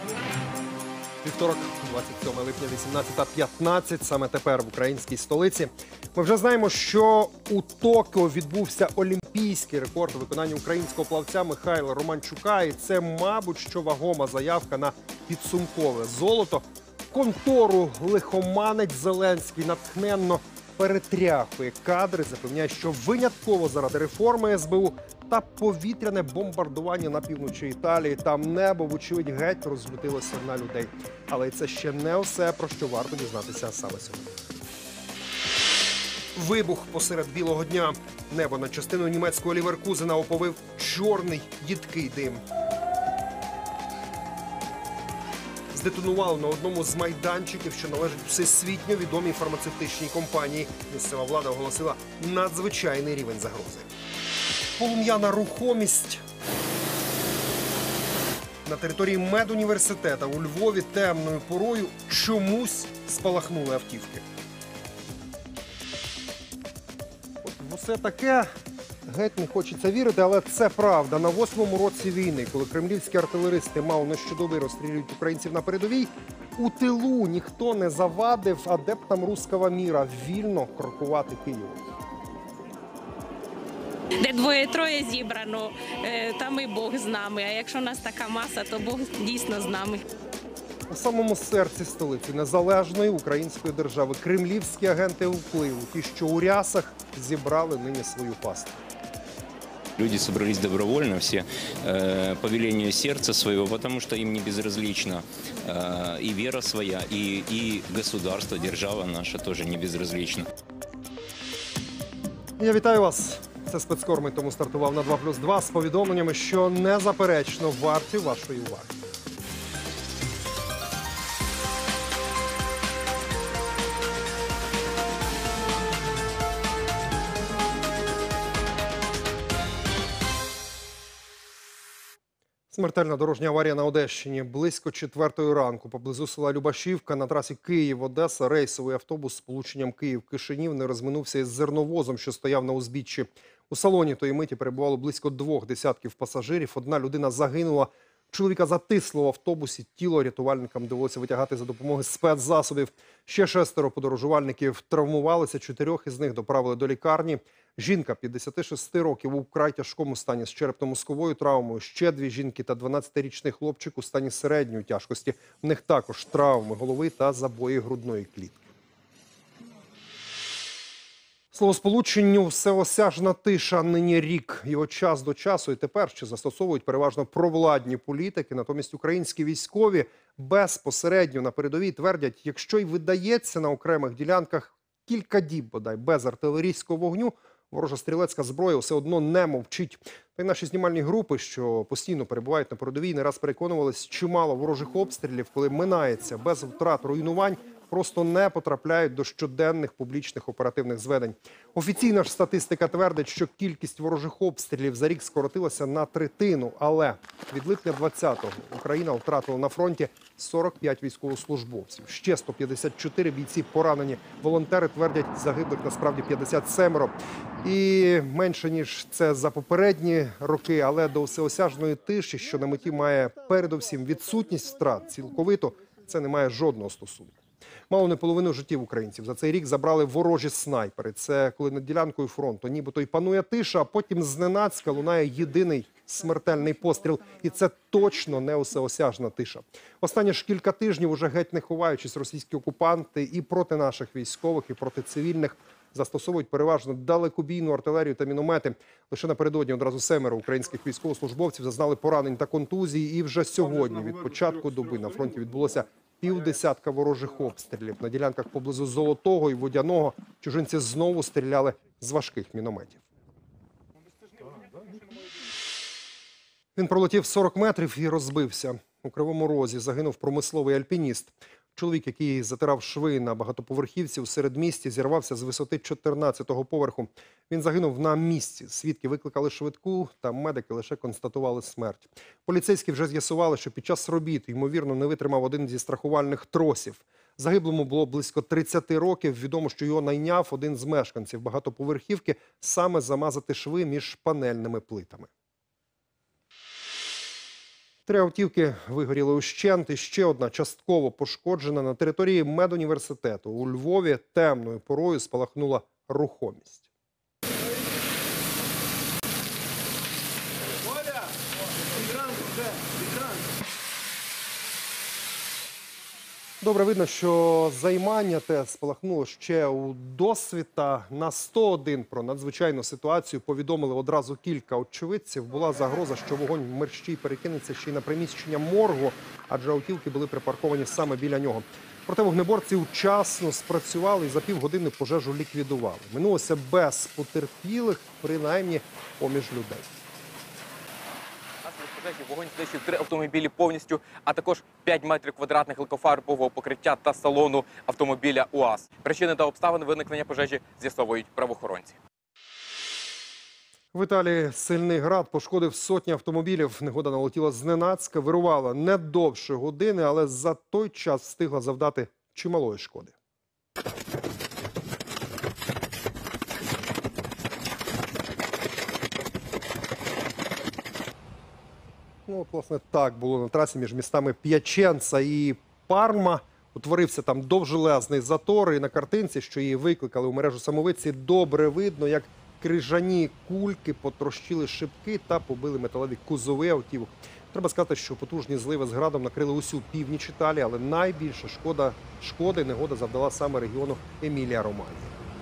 Вівторок, 27 липня, 18:15, саме тепер в українській столиці. Ми вже знаємо, що у Токіо відбувся олімпійський рекорд у виконанні українського плавця Михайла Романчука. І це, мабуть, що вагома заявка на підсумкове золото. Контору лихоманець Зеленський натхненно перетряхує кадри, запевняє, що винятково заради реформи СБУ та повітряне бомбардування на півночі Італії. Там небо, вочевидь, геть розлютилося на людей. Але і це ще не все, про що варто дізнатися саме сьогодні. Вибух посеред білого дня. Небо над частиною німецького Ліверкузена оповив чорний їдкий дим. Здетонували на одному з майданчиків, що належить всесвітньо відомій фармацевтичній компанії. Місцева влада оголосила надзвичайний рівень загрози. Полум'яна рухомість. На території медуніверситету у Львові темною порою чомусь спалахнули автівки. От усе таке геть не хочеться вірити, але це правда. На 8-му році війни, коли кремлівські артилеристи мало не щодоби розстрілюють українців на передовій, у тилу ніхто не завадив адептам руського міра вільно крокувати Києвом. Де двоє-троє зібрано, там і Бог з нами. А якщо нас така маса, то Бог дійсно з нами. У самому серці столиці незалежної української держави кремлівські агенти впливу, ті, що у рясах, зібрали нині свою пасту. Люди собрались добровольно, все по велению сердца своего, потому что им не безразлична и вера своя, и государство, держава наша тоже не безразлична. Я вітаю вас. Це спецкор, ми тому стартував на 2+2 з повідомленнями, що незаперечно варті вашої уваги. Смертельна дорожня аварія на Одещині. Близько 4-ї ранку поблизу села Любашівка на трасі Київ-Одеса рейсовий автобус з сполученням Київ-Кишинів не розминувся із зерновозом, що стояв на узбіччі. У салоні тої миті перебувало близько 2 десятків пасажирів. Одна людина загинула. Чоловіка затисло в автобусі. Тіло рятувальникам довелося витягати за допомогою спецзасобів. Ще 6 подорожувальників травмувалися, 4 із них доправили до лікарні. Жінка 56 років у вкрай тяжкому стані з черепно-мозковою травмою. Ще 2 жінки та 12-річний хлопчик у стані середньої тяжкості. В них також травми голови та забої грудної клітки. Словосполученню «всеосяжна тиша» нині рік. Його час до часу і тепер ще застосовують переважно провладні політики. Натомість українські військові безпосередньо на передовій твердять, якщо й видається на окремих ділянках кілька діб, бодай, без артилерійського вогню, ворожа стрілецька зброя все одно не мовчить. Та й наші знімальні групи, що постійно перебувають на передовій, не раз переконувались, чимало ворожих обстрілів, коли минається без втрат руйнувань, просто не потрапляють до щоденних публічних оперативних зведень. Офіційна ж статистика твердить, що кількість ворожих обстрілів за рік скоротилася на 1/3. Але від липня 20-го Україна втратила на фронті 45 військовослужбовців. Ще 154 бійці поранені. Волонтери твердять, загиблих насправді 57. І менше, ніж це за попередні роки. Але до всеосяжної тиші, що на меті має передовсім відсутність втрат цілковито, це не має жодного стосунку. Мало не половину життів українців за цей рік забрали ворожі снайпери. Це коли над ділянкою фронту нібито й панує тиша, а потім зненацька лунає єдиний смертельний постріл. І це точно не всеосяжна тиша. Останні ж кілька тижнів, уже геть не ховаючись, російські окупанти і проти наших військових, і проти цивільних застосовують переважно далекобійну артилерію та міномети. Лише напередодні одразу 7 українських військовослужбовців зазнали поранень та контузії. І вже сьогодні, від початку доби, на фронті відбулося півдесятка ворожих обстрілів. На ділянках поблизу Золотого і Водяного чужинці знову стріляли з важких мінометів. Він пролетів 40 метрів і розбився. У Кривому Розі загинув промисловий альпініст. Чоловік, який затирав шви на багатоповерхівці у середмісті, зірвався з висоти 14-го поверху. Він загинув на місці. Свідки викликали швидку, та медики лише констатували смерть. Поліцейські вже з'ясували, що під час робіт, ймовірно, не витримав один зі страхувальних тросів. Загиблому було близько 30 років. Відомо, що його найняв один з мешканців багатоповерхівки саме замазати шви між панельними плитами. 3 автівки вигоріли ущент, і ще одна частково пошкоджена. На території медуніверситету у Львові темною порою спалахнула рухомість. Добре видно, що займання те спалахнуло ще у досвіта. На 101 про надзвичайну ситуацію повідомили одразу кілька очевидців. Була загроза, що вогонь мерщій перекинеться ще й на приміщення моргу, адже автівки були припарковані саме біля нього. Проте вогнеборці вчасно спрацювали і за півгодини пожежу ліквідували. Минулося без потерпілих, принаймні поміж людей. Вогонь знищив 3 автомобілі повністю, а також 5 метрів квадратних легкофарбового покриття та салону автомобіля УАЗ. Причини та обставини виникнення пожежі з'ясовують правоохоронці. В Італії сильний град пошкодив сотні автомобілів. Негода налетіла зненацька, вирувала не довше години, але за той час встигла завдати чималої шкоди. Ну, от, власне, так було на трасі між містами П'яченца і Парма. Утворився там довжелезний затор, і на картинці, що її викликали у мережу самовидці, добре видно, як крижані кульки потрощили шибки та побили металеві кузови автівок. Треба сказати, що потужні зливи з градом накрили усю північ Італії, але найбільше шкоди негода завдала саме регіону Емілія-Романія.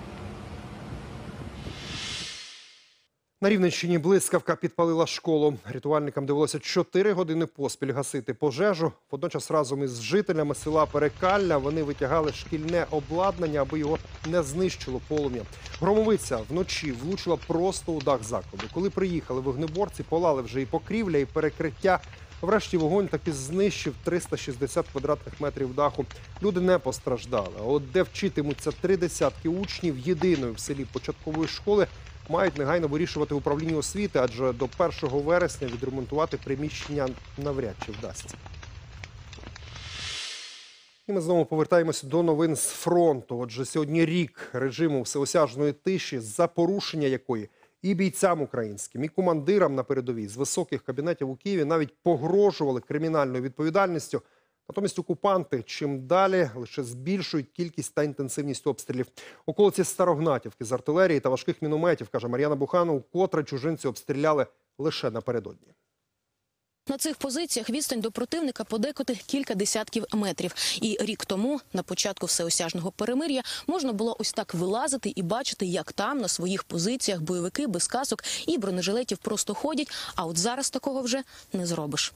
На Рівненщині блискавка підпалила школу. Рятувальникам довелося 4 години поспіль гасити пожежу. Водночас разом із жителями села Перекалля вони витягали шкільне обладнання, аби його не знищило полум'я. Громовиця вночі влучила просто у дах закладу. Коли приїхали вогнеборці, полали вже і покрівля, і перекриття. Врешті вогонь таки знищив 360 квадратних метрів даху. Люди не постраждали. А от де вчитимуться 30 учнів єдиної в селі початкової школи, мають негайно вирішувати управління освіти, адже до 1 вересня відремонтувати приміщення навряд чи вдасться. І ми знову повертаємося до новин з фронту. Отже, сьогодні рік режиму всеосяжної тиші, за порушення якої і бійцям українським, і командирам на передовій з високих кабінетів у Києві навіть погрожували кримінальною відповідальністю. Натомість окупанти чим далі лише збільшують кількість та інтенсивність обстрілів. Околиці Старогнатівки з артилерії та важких мінометів, каже Мар'яна Буханов, вкотре чужинці обстріляли лише напередодні. На цих позиціях відстань до противника подекуди кілька десятків метрів. І рік тому, на початку всеосяжного перемир'я, можна було ось так вилазити і бачити, як там на своїх позиціях бойовики без касок і бронежилетів просто ходять, а от зараз такого вже не зробиш.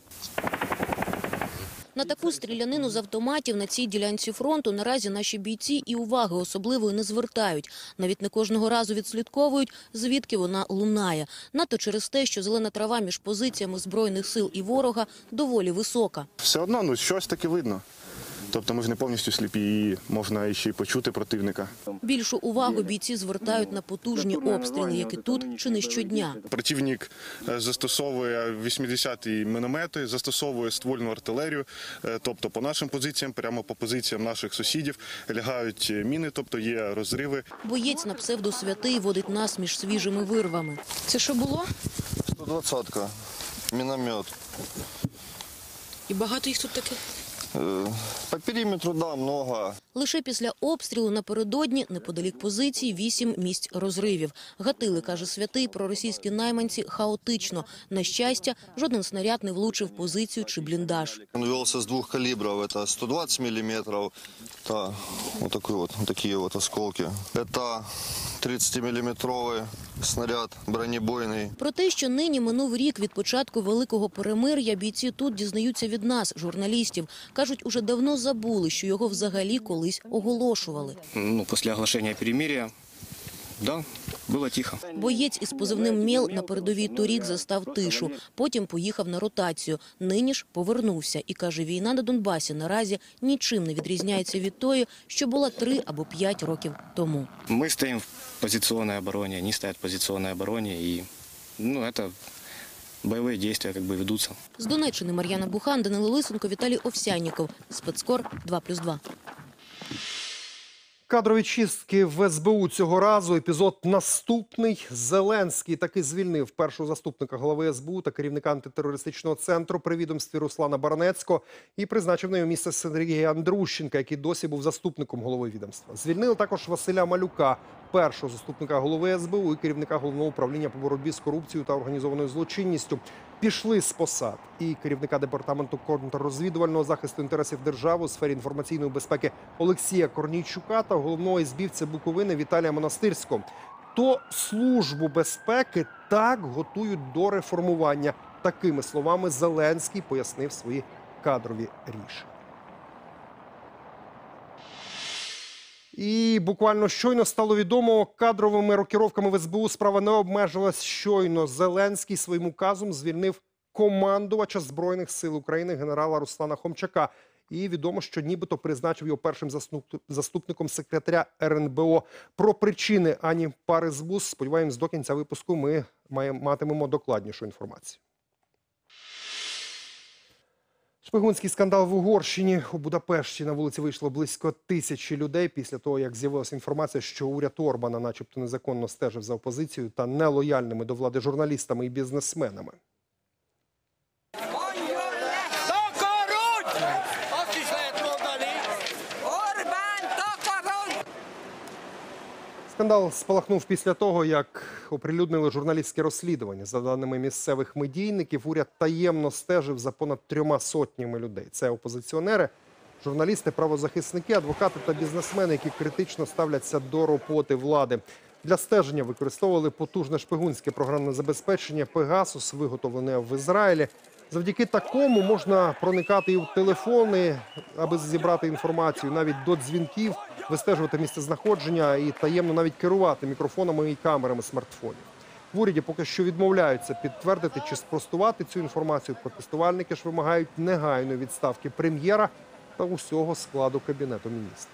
На таку стрілянину з автоматів на цій ділянці фронту наразі наші бійці і уваги особливої не звертають. Навіть не кожного разу відслідковують, звідки вона лунає. Надто через те, що зелена трава між позиціями Збройних сил і ворога доволі висока. Все одно, щось таки видно. Тобто ми ж не повністю сліпі і можна ще й почути противника. Більшу увагу бійці звертають на потужні обстріли, які тут чи не щодня. Противник застосовує 80-ті міномети, застосовує ствольну артилерію. Тобто по нашим позиціям, прямо по позиціям наших сусідів лягають міни, тобто є розриви. Боєць на псевдо Святий водить нас між свіжими вирвами. Це що було? 120-ка, міномет. І багато їх тут таких? По периметру, да, много. Лише після обстрілу напередодні, неподалік позиції, 8 місць розривів. Гатили, каже Святий, проросійські найманці хаотично. На щастя, жоден снаряд не влучив позицію чи бліндаж. Он велся с 2 калибров, это 120 миллиметров, это вот такие вот осколки. Это 30-миллиметровый снаряд бронебойний. Про те, що нині минув рік від початку великого перемир'я, бійці тут дізнаються від нас, журналістів. Кажуть, уже давно забули, що його взагалі колись оголошували. Після оголошення перемир'я, да, було тихо. Боєць із позивним «Мєл» на передовій торік застав тишу. Потім поїхав на ротацію. Нині ж повернувся. І каже, війна на Донбасі наразі нічим не відрізняється від тої, що була 3 або 5 років тому. Ми стоїмо в позиційній обороні, вони стоять в позиційній обороні. І, це бойові дії ведуться. З Донеччини Мар'яна Бухан, Данило Лисенко, Віталій Овсянніков. Спецкор 2+2. Кадрові чистки в СБУ цього разу. Епізод наступний. Зеленський таки звільнив першого заступника голови СБУ та керівника антитерористичного центру при відомстві Руслана Баранецького і призначив на його місце Сергія Андрущенка, який досі був заступником голови відомства. Звільнили також Василя Малюка, першого заступника голови СБУ і керівника Головного управління по боротьбі з корупцією та організованою злочинністю. Пішли з посад і керівника департаменту контррозвідувального захисту інтересів держави у сфері інформаційної безпеки Олексія Корнійчука та головного СБівця Буковини Віталія Монастирського. То Службу безпеки так готують до реформування. Такими словами Зеленський пояснив свої кадрові рішення. І буквально щойно стало відомо, кадровими рокіровками в СБУ справа не обмежилась. Щойно Зеленський своїм указом звільнив командувача Збройних сил України генерала Руслана Хомчака. І відомо, що нібито призначив його першим заступником секретаря РНБО. Про причини ані пари з вуз, сподіваємось, до кінця випуску ми матимемо докладнішу інформацію. Шпигунський скандал в Угорщині. У Будапешті на вулиці вийшло близько 1000 людей після того, як з'явилася інформація, що уряд Орбана начебто незаконно стежив за опозицією та нелояльними до влади журналістами і бізнесменами. Скандал спалахнув після того, як оприлюднили журналістське розслідування. За даними місцевих медійників, уряд таємно стежив за понад 300 людей. Це опозиціонери, журналісти, правозахисники, адвокати та бізнесмени, які критично ставляться до роботи влади. Для стеження використовували потужне шпигунське програмне забезпечення «Пегасус», виготовлене в Ізраїлі. Завдяки такому можна проникати і в телефони, аби зібрати інформацію, навіть до дзвінків, вистежувати місцезнаходження і таємно навіть керувати мікрофонами і камерами смартфонів. В уряді поки що відмовляються підтвердити чи спростувати цю інформацію. Протестувальники ж вимагають негайної відставки прем'єра та усього складу Кабінету міністрів.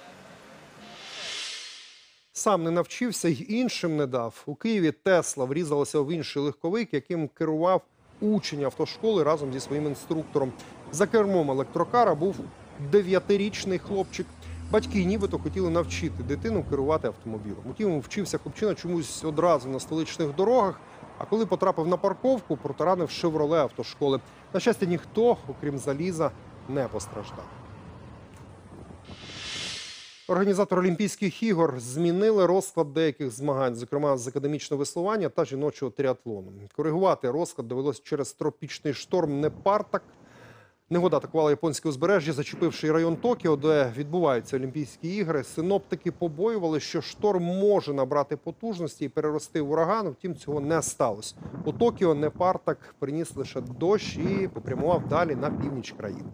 Сам не навчився й іншим не дав. У Києві Тесла врізалася в інший легковик, яким керував учень автошколи разом зі своїм інструктором. За кермом електрокара був 9-річний хлопчик. Батьки нібито хотіли навчити дитину керувати автомобілем. Утім, вчився хлопчина чомусь одразу на столичних дорогах, а коли потрапив на парковку, протаранив «Шевроле» автошколи. На щастя, ніхто, окрім заліза, не постраждав. Організатори Олімпійських ігор змінили розклад деяких змагань, зокрема з академічного веслування та жіночого тріатлону. Коригувати розклад довелось через тропічний шторм «Непартак». Негода атакувала японське узбережжя, зачепивши район Токіо, де відбуваються Олімпійські ігри. Синоптики побоювали, що шторм може набрати потужності і перерости в ураган, втім цього не сталося. У Токіо «Непартак» приніс лише дощ і попрямував далі на північ країни.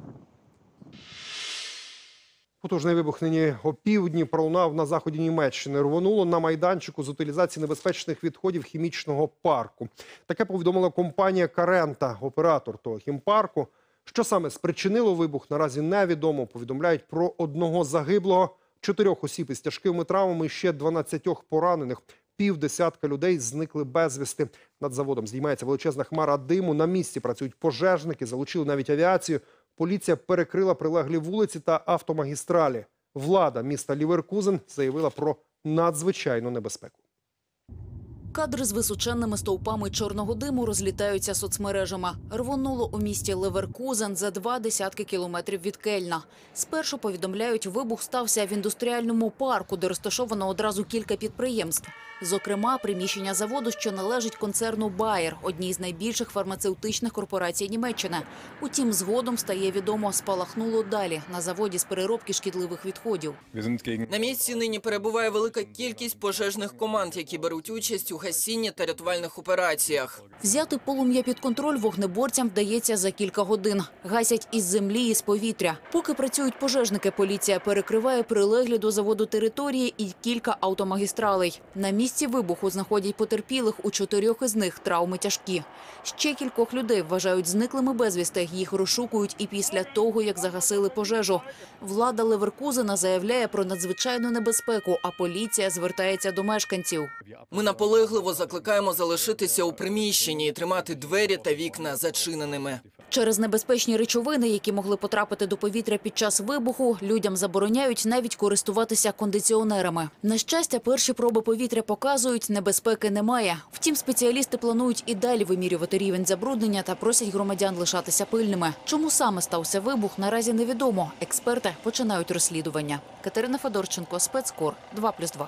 Потужний вибух нині опівдні пролунав на заході Німеччини. Рвонуло на майданчику з утилізації небезпечних відходів хімічного парку. Таке повідомила компанія «Карента», оператор того хімпарку. Що саме спричинило вибух, наразі невідомо. Повідомляють про 1 загиблого, 4 осіб із тяжкими травмами і ще 12 поранених. Півдесятка людей зникли безвісти. Над заводом здіймається величезна хмара диму. На місці працюють пожежники, залучили навіть авіацію. Поліція перекрила прилеглі вулиці та автомагістралі. Влада міста Ліверкузен заявила про надзвичайну небезпеку. Кадри з височенними стовпами чорного диму розлітаються соцмережами. Рвонуло у місті Леверкузен за 20 кілометрів від Кельна. Спершу повідомляють, вибух стався в індустріальному парку, де розташовано одразу кілька підприємств. Зокрема, приміщення заводу, що належить концерну «Байер», одній з найбільших фармацевтичних корпорацій Німеччини. Утім, згодом стає відомо, спалахнуло далі, на заводі з переробки шкідливих відходів. На місці нині перебуває велика кількість пожежних команд, які беруть участь у гасінні та рятувальних операціях. Взяти полум'я під контроль вогнеборцям вдається за кілька годин. Гасять із землі і з повітря. Поки працюють пожежники, поліція перекриває прилеглі до заводу території і кілька автомагістралей. На місці вибуху знаходять потерпілих, у 4 із них травми тяжкі. Ще кількох людей вважають зниклими безвісти. Їх розшукують і після того, як загасили пожежу. Влада Леверкузена заявляє про надзвичайну небезпеку, а поліція звертається до мешканців. Ми наполегливо закликаємо залишитися у приміщенні і тримати двері та вікна зачиненими. Через небезпечні речовини, які могли потрапити до повітря під час вибуху, людям забороняють навіть користуватися кондиціонерами. На щастя, перші проби повітря показують, небезпеки немає. Втім, спеціалісти планують і далі вимірювати рівень забруднення та просять громадян лишатися пильними. Чому саме стався вибух, наразі невідомо. Експерти починають розслідування. Катерина Федорченко, Спецкор, 2+2.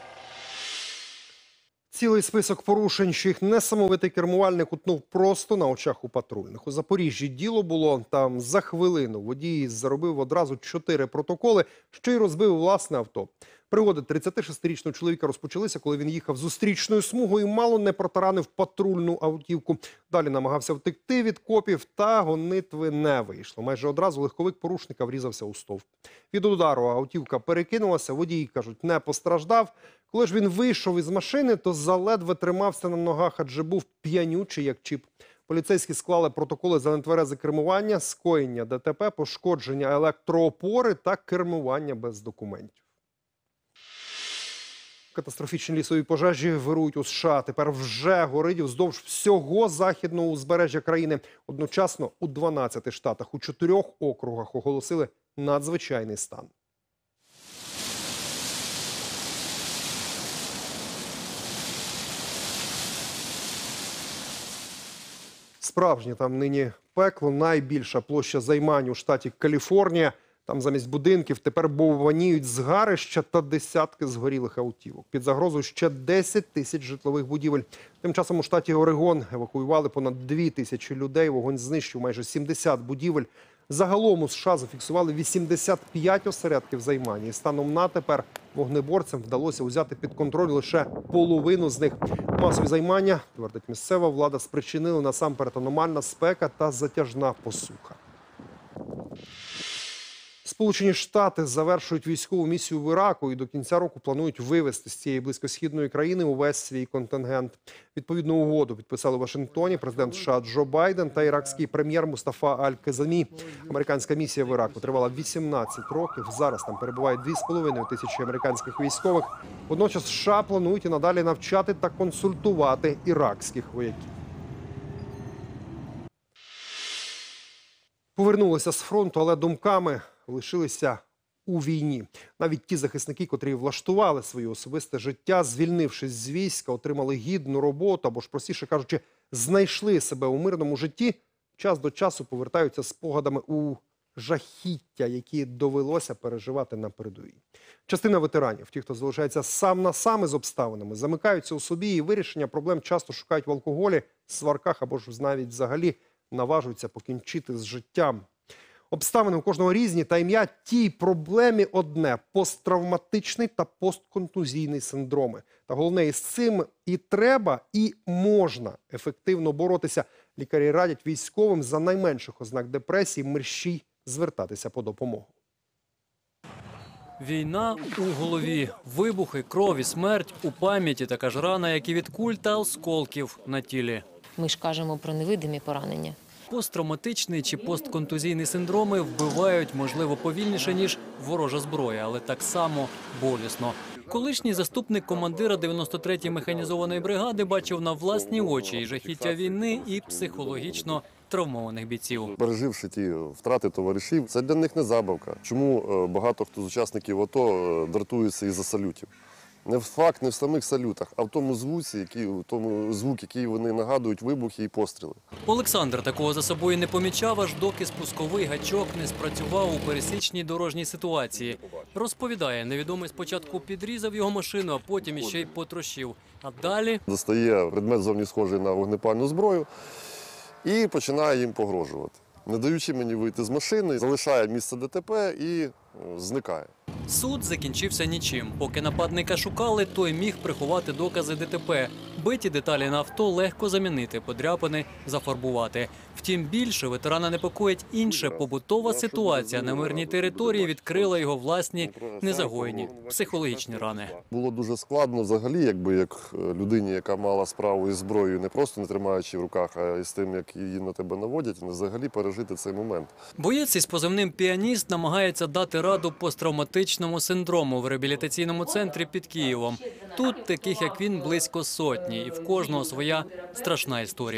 Цілий список порушень, що їх несамовитий кермувальник утнув просто на очах у патрульних. У Запоріжжі діло було там за хвилину. Водій заробив одразу 4 протоколи, що й розбив власне авто. Пригоди 36-річного чоловіка розпочалися, коли він їхав зустрічною смугою і мало не протаранив патрульну автівку. Далі намагався втекти від копів, та гонитви не вийшло. Майже одразу легковик порушника врізався у стовп. Від удару автівка перекинулася, водій, кажуть, не постраждав. Коли ж він вийшов із машини, то заледве тримався на ногах, адже був п'янючий, як чіп. Поліцейські склали протоколи за нетверезе кермування, скоєння ДТП, пошкодження електроопори та кермування без документів. Катастрофічні лісові пожежі вирують у США. Тепер вже горить вздовж всього західного узбережжя країни. Одночасно у 12 штатах, у 4 округах оголосили надзвичайний стан. Справжнє там нині пекло. Найбільша площа займань у штаті Каліфорнія. Там замість будинків тепер бовваніють згарища та десятки згорілих автівок. Під загрозою ще 10 тисяч житлових будівель. Тим часом у штаті Орегон евакуювали понад 2 тисячі людей. Вогонь знищив майже 70 будівель. Загалом у США зафіксували 85 осередків займання. І станом на тепер вогнеборцям вдалося взяти під контроль лише половину з них. Масові займання, твердить місцева влада, спричинили насамперед аномальна спека та затяжна посуха. Сполучені Штати завершують військову місію в Іраку і до кінця року планують вивести з цієї близькосхідної країни увесь свій контингент. Відповідну угоду підписали у Вашингтоні президент США Джо Байден та іракський прем'єр Мустафа Аль-Казамі. Американська місія в Іраку тривала 18 років. Зараз там перебувають 2,5 тисячі американських військових. Водночас США планують і надалі навчати та консультувати іракських вояків. Повернулися з фронту, але думками лишилися у війні. Навіть ті захисники, котрі влаштували своє особисте життя, звільнившись з війська, отримали гідну роботу або ж, простіше кажучи, знайшли себе у мирному житті, час до часу повертаються спогадами у жахіття, які довелося переживати на передовій. Частина ветеранів, ті, хто залишається сам на сам із обставинами, замикаються у собі і вирішення проблем часто шукають в алкоголі, сварках або ж навіть взагалі наважуються покінчити з життям. Обставини у кожного різні, та ім'я тій проблемі одне – посттравматичний та постконтузійний синдроми. Та головне, із цим і треба, і можна ефективно боротися. Лікарі радять військовим за найменших ознак депресії мерщій звертатися по допомогу. Війна у голові, вибухи, кров і смерть у пам'яті, така ж рана, як і від куль та осколків на тілі. Ми ж кажемо про невидимі поранення. Посттравматичний чи постконтузійні синдроми вбивають, можливо, повільніше, ніж ворожа зброя, але так само болісно. Колишній заступник командира 93-ї механізованої бригади бачив на власні очі і жахіття війни, і психологічно травмованих бійців. Переживши ті втрати товаришів, це для них не забавка. Чому багато хто з учасників АТО дратується із-за салютів? Не факт не в самих салютах, а в тому звук, який вони нагадують вибухи і постріли. Олександр такого за собою не помічав, аж доки спусковий гачок не спрацював у пересічній дорожній ситуації. Розповідає, невідомий спочатку підрізав його машину, а потім іще й потрощив. А далі достає предмет зовні схожий на вогнепальну зброю і починає їм погрожувати. Не даючи мені вийти з машини, залишає місце ДТП і зникає. Суд закінчився нічим. Поки нападника шукали, той міг приховати докази ДТП. Биті деталі на авто легко замінити, подряпини зафарбувати. Втім, більше ветерана непокоїть інше. Побутова ситуація на мирній території відкрила його власні незагоєні психологічні рани. Було дуже складно взагалі, як людині, яка мала справу із зброєю, не просто не тримаючи в руках, а із тим, як її на тебе наводять, взагалі пережити цей момент. Боєць із позивним «Піаніст» намагається дати раду посттравматичному синдрому в реабілітаційному центрі під Києвом. Тут таких, як він, близько сотні, і в кожного своя страшна історія.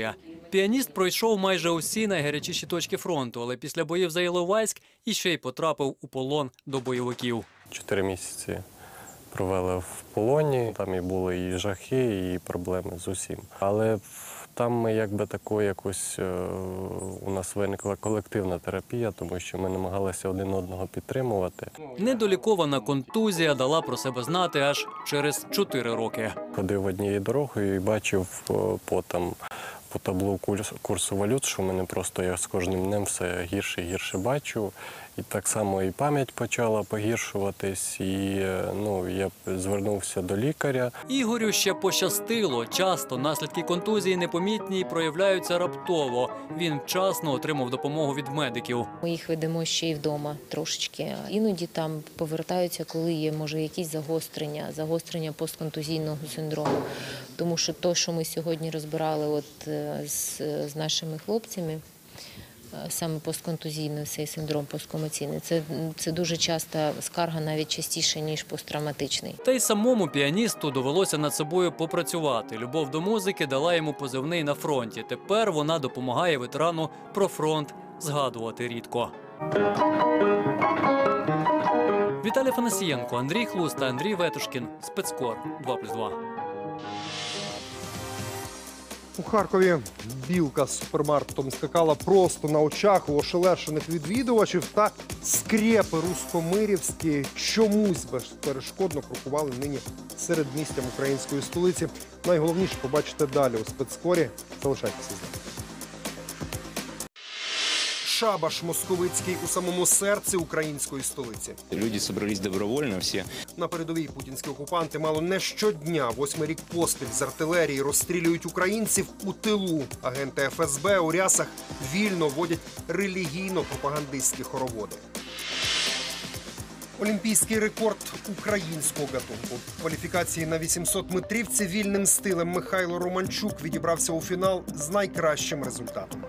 Піаніст пройшов майже усі найгарячіші точки фронту, але після боїв за Іловайськ іще й потрапив у полон до бойовиків. 4 місяці провели в полоні, там і були і жахи, і проблеми з усім. Але там ми якби такою якось, у нас виникла колективна терапія, тому що ми намагалися один одного підтримувати. Недолікована контузія дала про себе знати аж через 4 роки. Ходив однією дорогою і бачив по таблу курсу валют, що в мене просто я з кожним днем все гірше і гірше бачу. І так само і пам'ять почала погіршуватись, і я звернувся до лікаря. Ігорю ще пощастило. Часто наслідки контузії непомітні і проявляються раптово. Він вчасно отримав допомогу від медиків. Ми їх ведемо ще й вдома трошечки. Іноді там повертаються, коли є, може, якісь загострення постконтузійного синдрому. Тому що те, що ми сьогодні розбирали з нашими хлопцями, саме постконтузійний цей синдром посткомаційний, це дуже часто скарга, навіть частіше, ніж посттравматичний. Та й самому піаністу довелося над собою попрацювати. Любов до музики дала йому позивний на фронті. Тепер вона допомагає ветерану про фронт згадувати рідко. Віталій Фанасієнко, Андрій Хлус та Андрій Ветушкін. Спецкор 2+2. У Харкові білка з супермаркетом скакала просто на очах у ошелешених відвідувачів, та скрепи руськомирівські чомусь безперешкодно крокували нині середмістям української столиці. Найголовніше побачите далі у спецкорі. Залишайтеся з нами. Шабаш московицький у самому серці української столиці. Люди собрались добровольно всі. На передовій путінські окупанти мало не щодня, 8-й рік поспіль з артилерії розстрілюють українців у тилу. Агенти ФСБ у рясах вільно водять релігійно-пропагандистські хороводи. Олімпійський рекорд українського гатунку. В кваліфікації на 800-метрівці вільним стилем Михайло Романчук відібрався у фінал з найкращим результатом.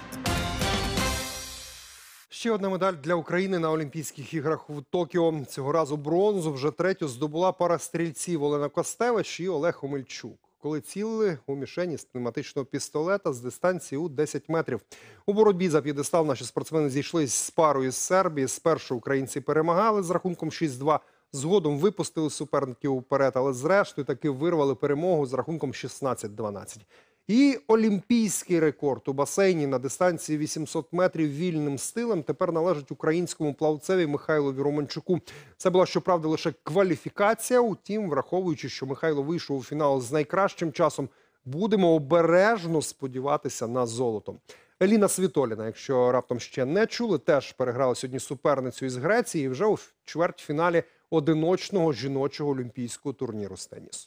Ще одна медаль для України на Олімпійських іграх у Токіо. Цього разу бронзу вже третю здобула пара стрільців Олена Костевич і Олег Омельчук, коли цілили у мішені з пневматичного пістолета з дистанції у 10 метрів. У боротьбі за п'єдестал наші спортсмени зійшлись з парою з Сербії. Спершу українці перемагали з рахунком 6-2. Згодом випустили суперників уперед, але зрештою таки вирвали перемогу з рахунком 16-12. І олімпійський рекорд у басейні на дистанції 800 метрів вільним стилем тепер належить українському плавцеві Михайлові Романчуку. Це була, щоправда, лише кваліфікація. Утім, враховуючи, що Михайло вийшов у фінал з найкращим часом, будемо обережно сподіватися на золото. Еліна Світоліна, якщо раптом ще не чули, теж переграла сьогодні суперницю із Греції і вже у чвертьфіналі одиночного жіночого олімпійського турніру з тенісу.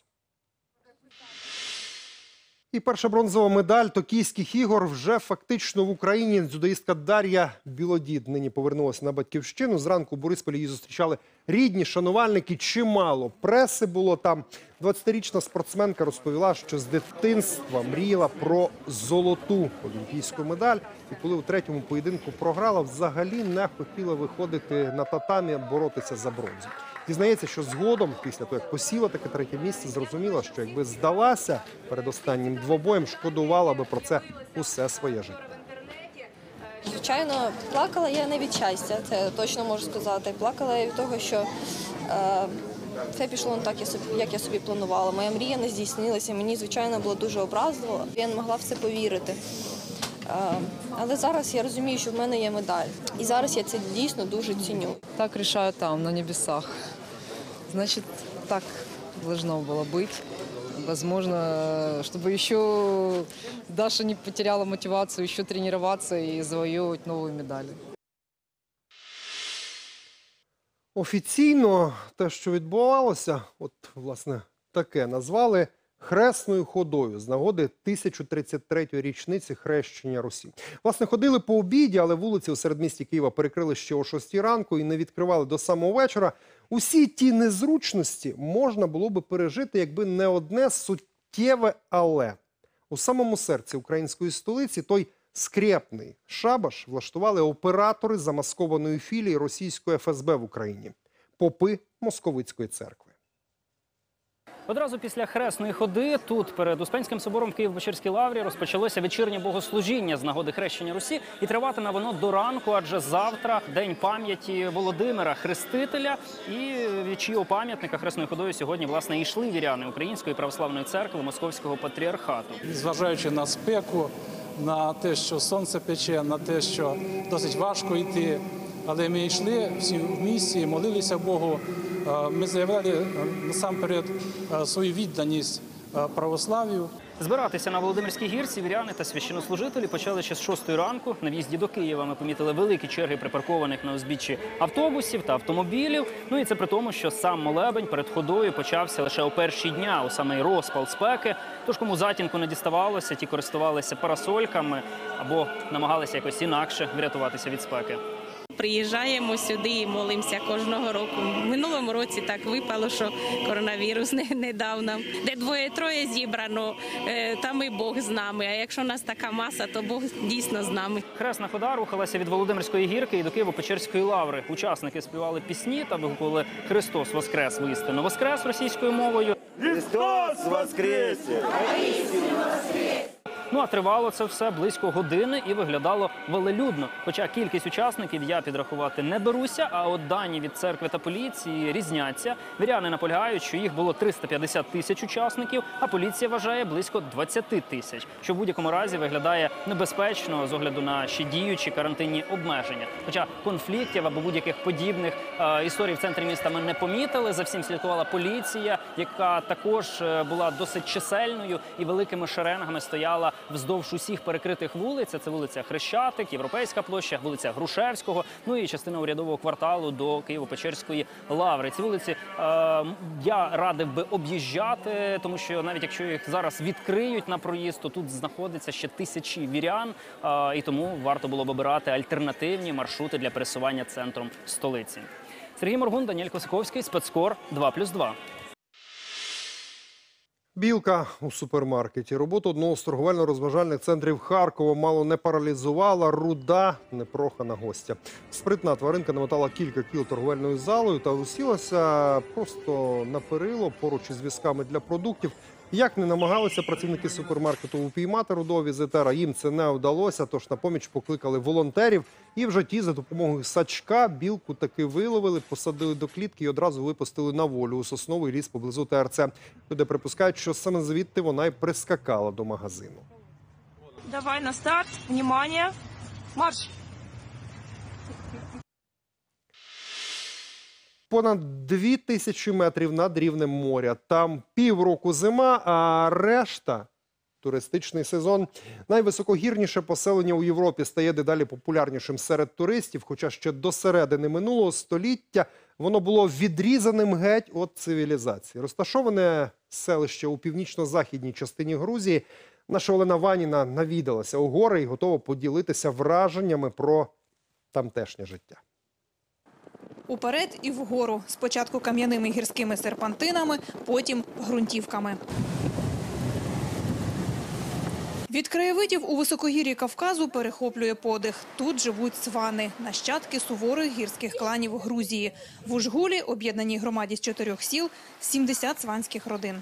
І перша бронзова медаль Токійських ігор вже фактично в Україні. Дзюдоїстка Дар'я Білодід нині повернулася на батьківщину. Зранку у Борисполі її зустрічали рідні, шанувальники. Чимало преси було там. 20-річна спортсменка розповіла, що з дитинства мріяла про золоту олімпійську медаль. І коли у третьому поєдинку програла, взагалі не хотіла виходити на татамі, боротися за бронзу. Дізнається, що згодом, після того, як посіла таке третє місце, зрозуміла, що якби здалася перед останнім двобоєм, шкодувала би про це усе своє життя. Звичайно, плакала я не від щастя, це точно можу сказати. Плакала я від того, що все пішло не так, як я собі планувала. Моя мрія не здійснилася, мені, звичайно, було дуже образливо. Я не могла в це повірити. Але зараз я розумію, що в мене є медаль. І зараз я це дійсно дуже ціню. Так решают там, на небесах. Значит, так должно было быть. Возможно, чтобы еще Даша не потеряла мотивацию еще тренироваться и завоевывать новые медали. Офіційно те, що відбувалося, от, власне, таке назвали хресною ходою з нагоди 1033-ї річниці хрещення Русі. Власне, ходили по обіді, але вулиці у середмісті Києва перекрили ще о 6 ранку і не відкривали до самого вечора. Усі ті незручності можна було би пережити, якби не одне суттєве «але». У самому серці української столиці той скрєпний шабаш влаштували оператори замаскованої філії російської ФСБ в Україні – попи Московицької церкви. Одразу після хресної ходи тут, перед Успенським собором в Києво-Печерській лаврі, розпочалося вечірнє богослужіння з нагоди хрещення Русі. І триватиме воно до ранку, адже завтра День пам'яті Володимира Хрестителя. І від чийого пам'ятника хресною ходою сьогодні, власне, і йшли віряни Української православної церкви Московського патріархату. Зважаючи на спеку, на те, що сонце пече, на те, що досить важко йти, але ми йшли всі в місті, молилися Богу. Ми заявляли насамперед свою відданість православ'ю. Збиратися на Володимирській гірці віряни та священнослужителі почали ще з 6 ранку. На в'їзді до Києва ми помітили великі черги припаркованих на узбіччі автобусів та автомобілів. Ну і це при тому, що сам молебень перед ходою почався лише у перші дня, у самий розпал спеки. Тож кому затінку не діставалося, ті користувалися парасольками або намагалися якось інакше врятуватися від спеки. Приїжджаємо сюди і молимося кожного року. В минулому році так випало, що коронавірус не дав нам. Де двоє-троє зібрано, там і Бог з нами. А якщо у нас така маса, то Бог дійсно з нами. Хресна хода рухалася від Володимирської гірки і до Києво-Печерської лаври. Учасники співали пісні та вигукували «Христос воскрес воістину воскрес» російською мовою. Христос воскресе! Ну а тривало це все близько години і виглядало велелюдно. Хоча кількість учасників я підрахувати не беруся, а от дані від церкви та поліції різняться. Віряни наполягають, що їх було 350 тисяч учасників, а поліція вважає близько 20 тисяч, що в будь-якому разі виглядає небезпечно з огляду на ще діючі карантинні обмеження. Хоча конфліктів або будь-яких подібних історій в центрі міста ми не помітили. За всім слідкувала поліція, яка також була досить чисельною і великими шеренгами стояла вздовж усіх перекритих вулиць. Це вулиця Хрещатик, Європейська площа, вулиця Грушевського, ну і частина урядового кварталу до Києво-Печерської лаври. Ці вулиці я радив би об'їжджати, тому що навіть якщо їх зараз відкриють на проїзд, то тут знаходиться ще тисячі вірян, і тому варто було б обирати альтернативні маршрути для пересування центром столиці. Сергій Моргун, Даніель Косаковський, Спецкор 2+2. Білка у супермаркеті. Роботу одного з торговельно-розважальних центрів Харкова мало не паралізувала руда непрохана гостя. Спритна тваринка намотала кілька кіл торговельною залою та усілася просто на перило поруч із візками для продуктів. Як не намагалися працівники супермаркету упіймати рудого візитера, їм це не вдалося, тож на поміч покликали волонтерів. І вже ті за допомогою сачка білку таки виловили, посадили до клітки і одразу випустили на волю у сосновий ліс поблизу ТРЦ. Люди припускають, що саме звідти вона й прискакала до магазину. Давай на старт, внимание, марш! Понад 2000 метрів над рівнем моря. Там півроку зима, а решта – туристичний сезон. Найвисокогірніше поселення у Європі стає дедалі популярнішим серед туристів, хоча ще до середини минулого століття воно було відрізаним геть від цивілізації. Розташоване селище у північно-західній частині Грузії. Наша Олена Ваніна навідалася у гори і готова поділитися враженнями про тамтешнє життя. Уперед і вгору. Спочатку кам'яними гірськими серпантинами, потім ґрунтівками. Від краєвидів у високогір'ї Кавказу перехоплює подих. Тут живуть свани – нащадки суворих гірських кланів Грузії. В Ужгулі, об'єднаній громаді з 4 сіл, 70 сванських родин.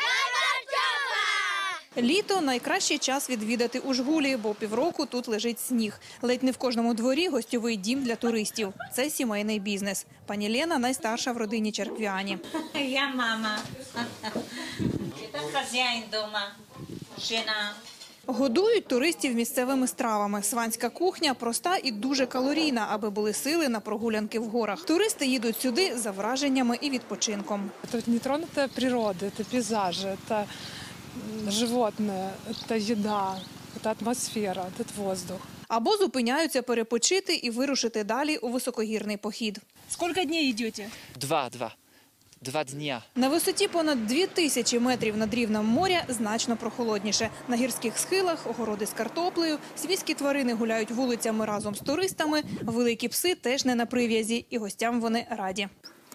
Літо – найкращий час відвідати Ужгулі, бо півроку тут лежить сніг. Ледь не в кожному дворі гостьовий дім для туристів. Це сімейний бізнес. Пані Лена – найстарша в родині Черквяні. Я мама. Це хазяїн дома, жена. Годують туристів місцевими стравами. Сванська кухня проста і дуже калорійна, аби були сили на прогулянки в горах. Туристи їдуть сюди за враженнями і відпочинком. Тут нетронутая природа, це пейзажі, це животне, це їда, це атмосфера, це воздух. Або зупиняються перепочити і вирушити далі у високогірний похід. Скільки днів йдете? Два дня. На висоті понад 2000 метрів над рівнем моря значно прохолодніше. На гірських схилах огороди з картоплею, свійські тварини гуляють вулицями разом з туристами, великі пси теж не на прив'язі, і гостям вони раді.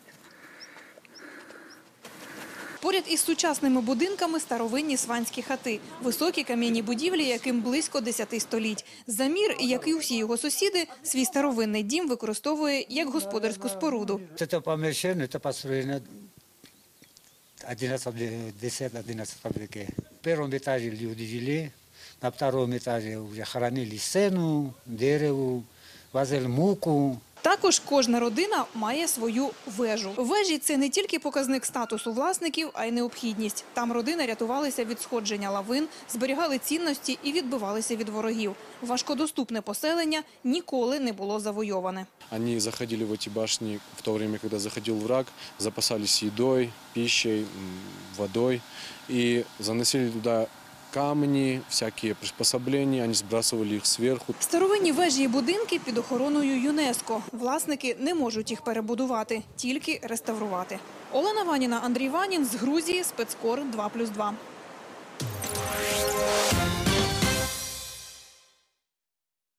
Поряд із сучасними будинками старовинні сванські хати. Високі кам'яні будівлі, яким близько 10 століть. Замір, як і усі його сусіди, свій старовинний дім використовує як господарську споруду. Це поміщення, це построєно 10-11 веке. В первом этаже люди жили, на втором этаже уже хоронили сену, дерево, возили муку. Також кожна родина має свою вежу. Вежі – це не тільки показник статусу власників, а й необхідність. Там родини рятувалися від сходження лавин, зберігали цінності і відбивалися від ворогів. Важкодоступне поселення ніколи не було завойоване. Они заходили в эти башни в то время, когда заходил враг, запасались едой, пищей, водой и заносили туда камні, всякі приспособлення, вони збрасували їх зверху. Старовинні вежі і будинки під охороною ЮНЕСКО. Власники не можуть їх перебудувати, тільки реставрувати. Олена Ваніна, Андрій Ванін з Грузії, спецкор 2+2.